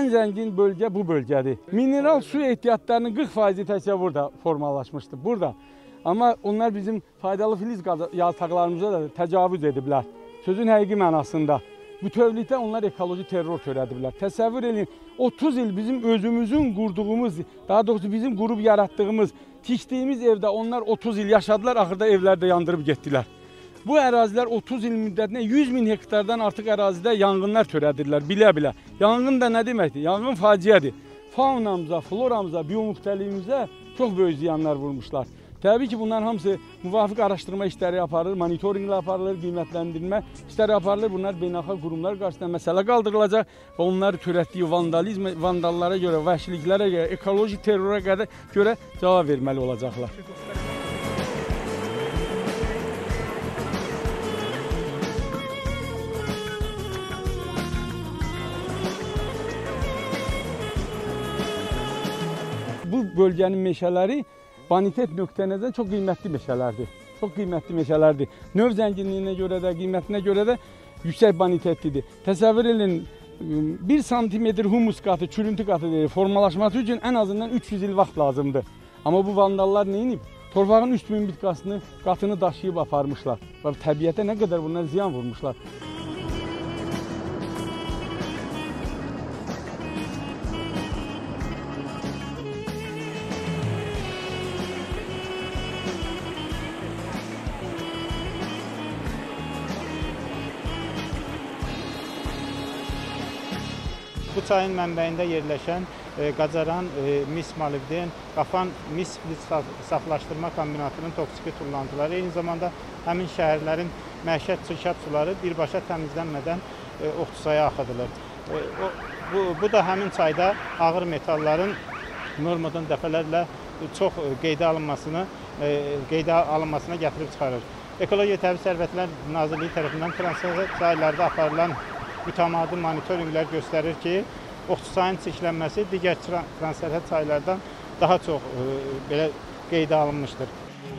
ən zəngin bölgə bu bölgədir. Mineral su ehtiyatlarının 40% təkcə burada formalaşmışdır. Burada. Amma onlar bizim faydalı filiz yataqlarımıza da təcavüz ediblər. Sözün həqiqi mənasında. Bütövlükdə onlar ekoloji terror törədiblər. Təsəvvür edin, 30 il bizim özümüzün qurduğumuz, daha doğrusu bizim qurub yaratdığımız, tikdiyimiz evdə onlar 30 il yaşadılar, axırda evlərdə yandırıb getdilər. Bu ərazilər 30 il müddətində 100 min hektardan artıq ərazidə yanğınlar törədirlər, bilə-bilə. Yanğın da nə deməkdir? Yanğın faciədir. Faunamıza, floramıza, biomüxtəliyimizə çox böyük ziyanlar vurmuşlar. Təbii ki, bunların hamısı müvafiq araşdırma işləri aparılır, monitorinqlə aparılır, qiymətləndirmə işləri aparılır. Bunlar beynəlxalq qurumlar qarşısında məsələ qaldırılacaq və onlar törətdiyi vandallara görə, vəhşiliklərə görə, ekoloji terrora görə cavab verməli olacaqlar. Bu bölgənin meşələri bonitet nöqtənəzərdən çox qiymətli meşələrdir. Çox qiymətli meşələrdir. Növ zənginliyinə görə də, qiymətinə görə də yüksək bonitetlidir. Təsəvvür edin, 1 santimetr humus qatı, çürüntü qatı deyil, formalaşması üçün ən azından 300 il vaxt lazımdır. Amma bu vandallar nə edib? Torpağın üst mümbit qatını daşıyıb aparmışlar. Və təbiətə nə qədər bunlar ziyan vurmuşlar. Bu çayın mənbəyində yerləşən Qacaran mis molibden, Qafan mis saflaşdırma kombinatının toksiki tullantıları, eyni zamanda həmin şəhərlərin məişət çirkab suları birbaşa təmizlənmədən Oxçaya axıdılır. Bu da həmin çayda ağır metalların normadan dəfələrlə çox qeydə alınmasına gətirib çıxarır. Ekologiya Təbii Sərvətlər Nazirliyi tərəfindən transsərhəd çaylarda aparılan mütəmadi monitorinqlər göstərir ki, Oxçayın çirklənməsi digər transsərhəd çaylardan daha çox belə qeydə alınmışdır.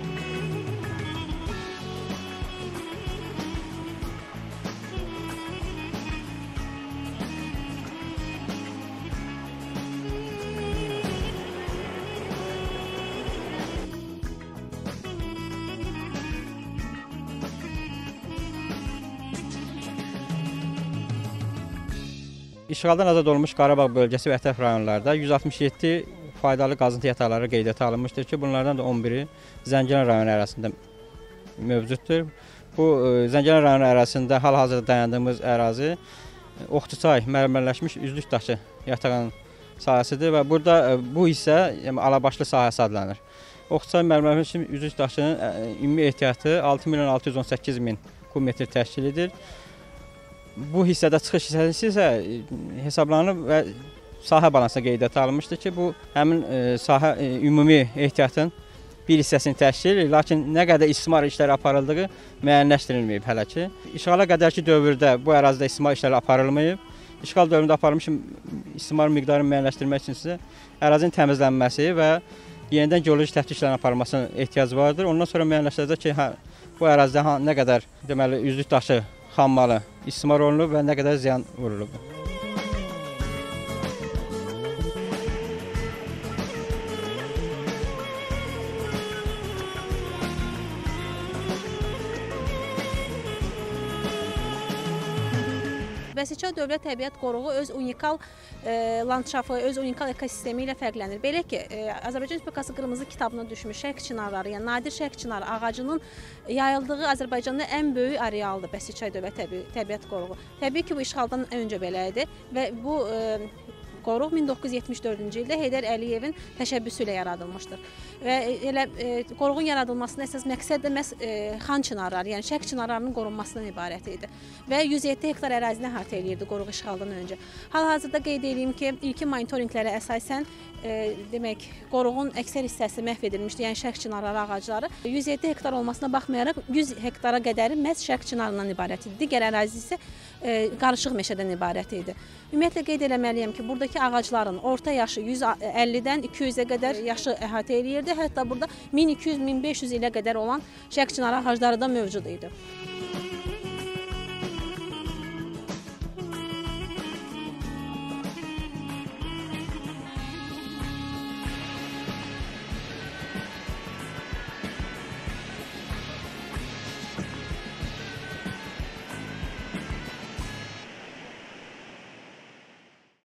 İşğaldan azad olmuş Qarabağ bölgəsi və ətraf rayonlarda 167 faydalı qazıntı yataqları qeydiyyata alınmışdır ki, bunlardan da 11-i Zəngilan rayonu ərazisində mövcuddur. Bu Zəngilan rayonu ərazisində hal-hazırda dayandığımız ərazi Oxçay mərmərləşmiş üzlük daşı yatağının sahəsidir və burada bu hissə alabaşlı sahəsi adlanır. Oxçay mərmərləşmiş üzlük daşının ümumi ehtiyatı 6.618.000 kubmetr təşkil edir. Bu hissədə çıxış hissəsi isə hesablanıb və sahə balansına qeydiyyata alınmışdır ki, bu həmin sahə ümumi ehtiyatın bir hissəsini təşkil edir, lakin nə qədər istismar işləri aparıldığı müəyyənləşdirilməyib hələ ki. İşğala qədərki dövrdə bu ərazidə istismar işləri aparılmayıb. İşğal dövründə aparılmış istismar miqdarını müəyyənləşdirmək üçün isə ərazinin təmizlənməsi və yenidən geoloji təftix işlərinin aparılmasına ehtiyac vardır. Ondan sonra müəyyənləşdirəcək ki, bu ərazidə nə qədər deməli üzlük daşı xammalı istismar olunub və nə qədər ziyan vurulub. Bəsiçay Dövlət Təbiət Qoruğu öz unikal landşafı, öz unikal ekosistemi ilə fərqlənir. Belə ki, Azərbaycan Respublikası Qırmızı kitabına düşmüş şərq çinarları, yəni nadir şərq çinarı ağacının yayıldığı Azərbaycanda ən böyük arealdır Bəsiçay Dövlət Təbiət Qoruğu. Təbii ki, bu işğaldan öncə belə idi və bu qoruq 1974-cü ildə Heydər Əliyevin təşəbbüsü ilə yaradılmışdır. Və elə qoruğun yaradılmasının əsas məqsəd də məhz xan çinarları, yəni şərq çinarlarının qorunmasından ibarət idi. Və 107 hektar ərazini əhatə edirdi qoruq işğaldan öncə. Hal-hazırda qeyd edeyim ki, ilkin monitorinqlərə əsasən demək, qoruğun əksər hissəsi məhv edilmişdir, yəni şərq çinarları ağacları. 107 hektar olmasına baxmayaraq 100 hektara qədəri məhz şərq çinarından ibarət idi. Digər ərazi isə qarışıq meşədən ibarət idi. Ümumiyyətlə qeyd eləməliyəm ki, buradakı ağacların orta yaşı 150-dən 200-ə qədər yaşı əhatə eləyirdi. Hətta burada 1200-1500 ilə qədər olan şərq çinarı ağacları da mövcud idi.